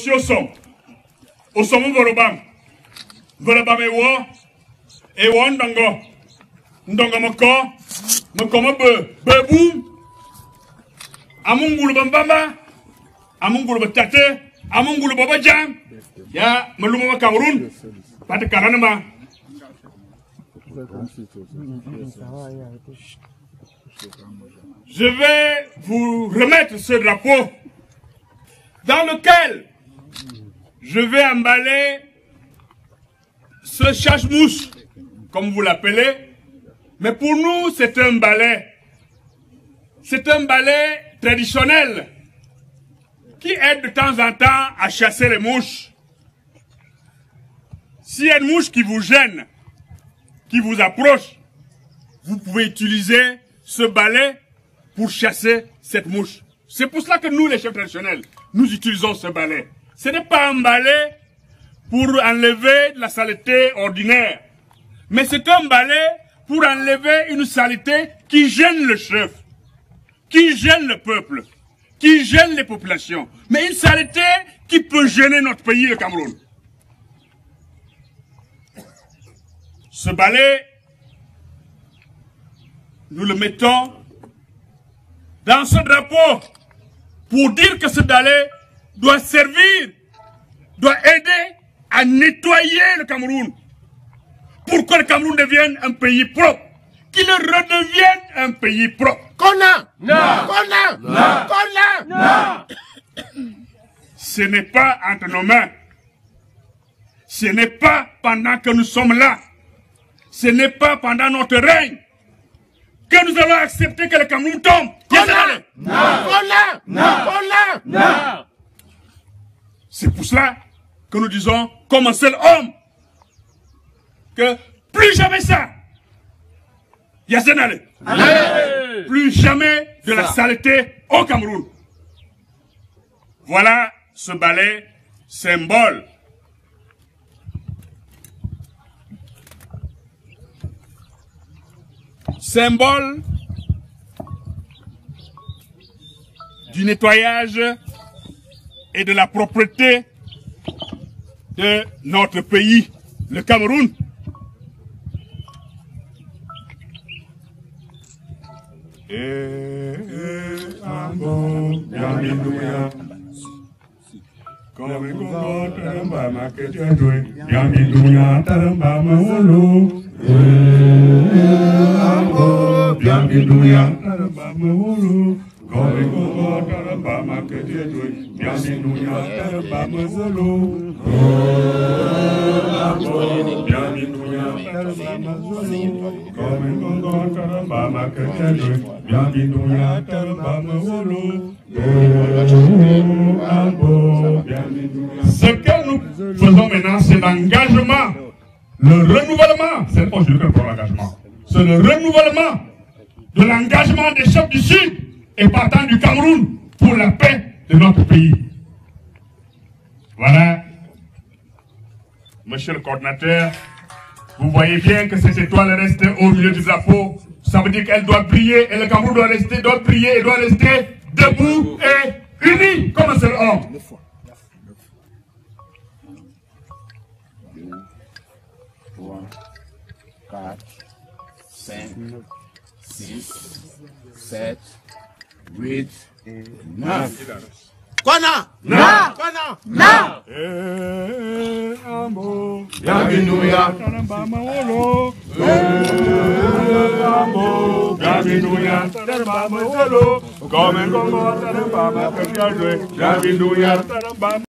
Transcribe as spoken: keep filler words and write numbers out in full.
Si au son, au son mon volobam, volobam et wo, et wo ndongo, ndongo moko, moko mo be, be boum, amungulu bambamba, amungulu batate, amungulu babajam, ya maluma Cameroun, pate karanama. Je vais vous remettre ce drapeau dans lequel je vais emballer ce chasse-mouche, comme vous l'appelez, mais pour nous c'est un balai. C'est un balai traditionnel qui aide de temps en temps à chasser les mouches. S'il y a une mouche qui vous gêne, qui vous approche, vous pouvez utiliser ce balai pour chasser cette mouche. C'est pour cela que nous, les chefs traditionnels, nous utilisons ce balai. Ce n'est pas un balai pour enlever de la saleté ordinaire, mais c'est un balai pour enlever une saleté qui gêne le chef, qui gêne le peuple, qui gêne les populations, mais une saleté qui peut gêner notre pays, le Cameroun. Ce balai, nous le mettons dans ce drapeau pour dire que ce balai doit servir, doit aider à nettoyer le Cameroun, pour que le Cameroun devienne un pays propre, qu'il redevienne un pays propre. Kona! Non! Kona! Non! Kona! Non! Ce n'est pas entre nos mains. Ce n'est pas pendant que nous sommes là. Ce n'est pas pendant notre règne que nous allons accepter que le Cameroun tombe. Kona! Non! Kona! Non! Kona! Non! C'est pour cela que nous disons, comme un seul homme, que plus jamais ça. Yasenale. Plus jamais de la saleté au Cameroun. Voilà ce balai symbole. Symbole du nettoyage et de la propreté de notre pays, le Cameroun. Ce que nous faisons maintenant, c'est l'engagement, le renouvellement, c'est pas juste pour l'engagement, c'est le renouvellement de l'engagement des chefs du Sud et partant du Cameroun pour la paix de notre pays. Voilà, monsieur le coordinateur, vous voyez bien que cette étoile reste au milieu du drapeau. Ça veut dire qu'elle doit briller et le Cameroun doit rester, doit briller et doit rester debout et uni comme un seul homme. trois, quatre, cinq, six, sept, huit, neuf. Kona! Non! Kona! Non! Eh, ambo, Bienvenue! Tarambamawolo. Eh, ambo, bienvenue, Tarambamawolo. Comme un gogo, Tarambama, Bienvenue, Tarambama.